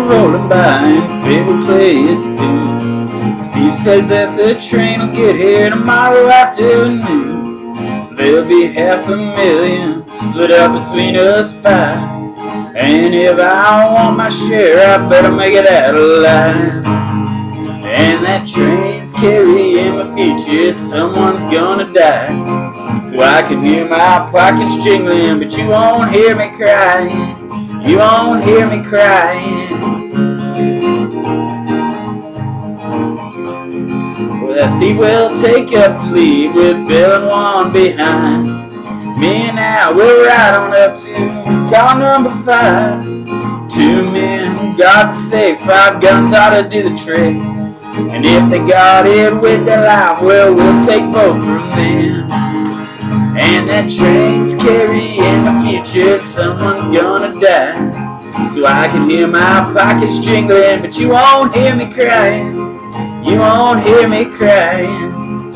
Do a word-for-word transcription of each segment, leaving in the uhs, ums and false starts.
rolling by in favorite place too. Steve said that the train will get here tomorrow afternoon. There'll be half a million split up between us five. And if I want my share, I better make it out alive. And that train's carrying my future, someone's gonna die. So I can hear my pockets jingling, but you won't hear me crying. You won't hear me crying. Well, Steve will take up the lead with Bill and Juan behind. Me and Al will ride on up to car number five. Two men, God save, five guns ought to do the trick. And if they got it with their life, well, we'll take both from them. And that train's carrying my future, someone's gonna die. So I can hear my pockets jingling, but you won't hear me crying. You won't hear me crying.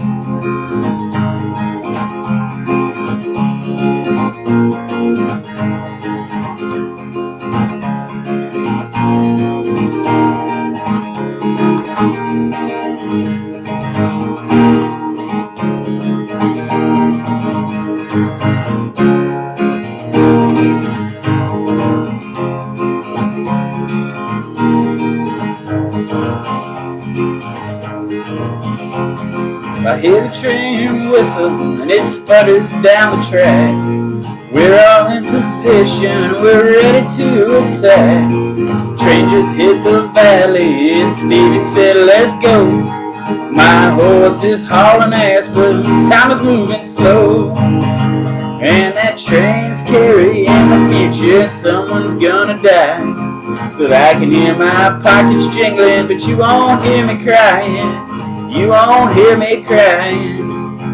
I hear the train whistle and it sputters down the track. We're all in position, we're ready to attack. Train just hit the valley and Stevie said, let's go. My horse is hauling ass, but time is moving slow. And that train's carrying my future, someone's gonna die. So that I can hear my pockets jingling, but you won't hear me crying. You won't hear me crying.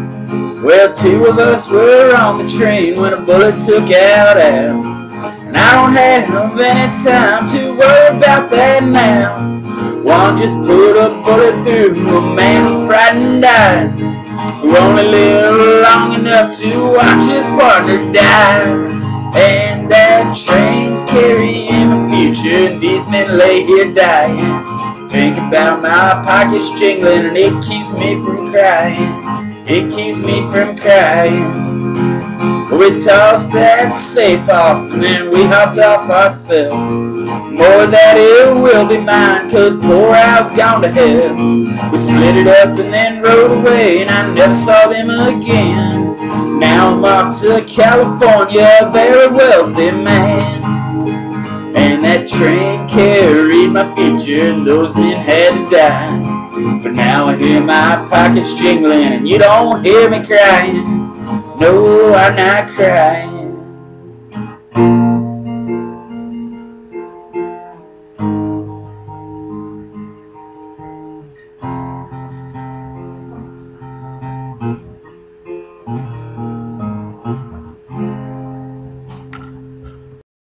Well, two of us were on the train when a bullet took out Al. And I don't have any time to worry about that now. One just put a bullet through a man with frightened eyes, who only lived long enough to watch his partner die. And that train's carrying my future, and these men lay here dying. Think about my pockets jingling, and it keeps me from crying. It keeps me from crying. We tossed that safe off, and then we hopped off ourselves. More that it will be mine, cause poor Al's gone to hell. We split it up and then rode away, and I never saw them again. Now I'm off to California, a very wealthy man. And that train carried my future, and those men had to die. But now I hear my pockets jingling, and you don't hear me crying. No, I'm not crying.